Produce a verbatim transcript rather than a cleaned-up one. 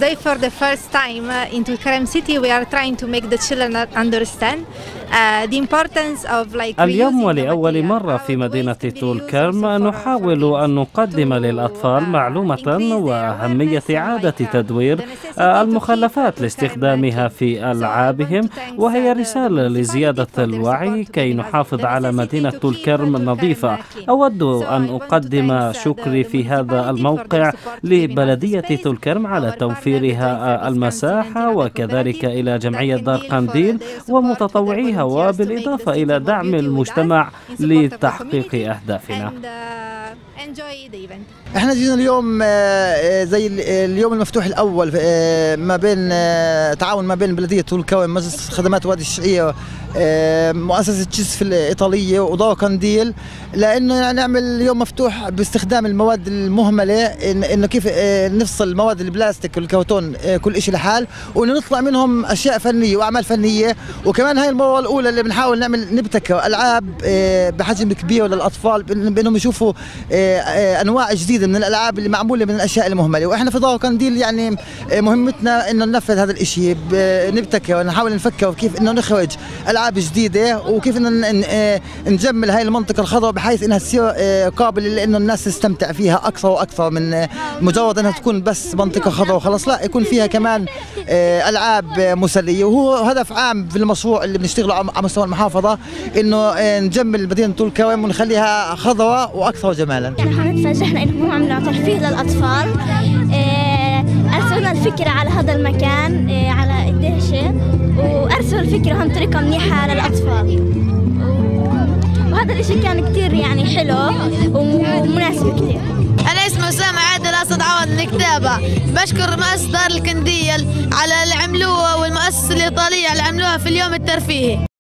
today for the first time uh, in Tulkarem city we are trying to make the children understand uh, the importance of like اليوم ولأول مرة في مدينة طولكرم نحاول أن نقدم للأطفال معلومة وأهمية إعادة تدوير المخلفات لاستخدامها في ألعابهم، وهي رسالة لزيادة الوعي كي نحافظ على مدينة طولكرم نظيفة. أود أن أقدم شكري في هذا الموقع لبلدية طولكرم على توفيرها المساحة، وكذلك إلى جمعية دار قنديل ومتطوعيها، وبالإضافة إلى دعم المجتمع لتحقيق أهدافنا. احنا جينا اليوم زي اليوم المفتوح الاول ما بين تعاون ما بين بلديه طولكرم، مجلس خدمات وادي الشقيه، مؤسسه تشيس الايطاليه ودار قنديل، لانه نعمل يوم مفتوح باستخدام المواد المهمله، انه كيف نفصل المواد البلاستيك والكرتون كل شيء لحال، وانه نطلع منهم اشياء فنيه واعمال فنيه. وكمان هاي المره الاولى اللي بنحاول نعمل نبتكر العاب بحجم كبير للاطفال، بانهم يشوفوا انواع جديده من الالعاب اللي معموله من الاشياء المهمله. واحنا في دار قنديل يعني مهمتنا انه ننفذ هذا الشيء، نبتكر ونحاول نفكر كيف انه نخرج العاب جديده، وكيف انه نجمل هاي المنطقه الخضراء بحيث انها تصير قابله لانه الناس تستمتع فيها اكثر واكثر من مجرد انها تكون بس منطقه خضراء وخلاص، لا يكون فيها كمان العاب مسليه. وهو هدف عام في المشروع اللي بنشتغله على مستوى المحافظه، انه نجمل مدينه طولكرم ونخليها خضراء واكثر جمالا. نحن تفاجئنا انهم عملوا ترفيه للاطفال، ارسلنا الفكره على هذا المكان على الدهشه، وارسلوا الفكره هم طريقه منيحه للاطفال، وهذا الشيء كان كثير يعني حلو ومناسب كثير. أنا اسمي أسامة عادل أسد عوض من الكتابة. بشكر مؤسسة دار القنديل على اللي عملوه، والمؤسسة الإيطالية اللي عملوها في اليوم الترفيهي.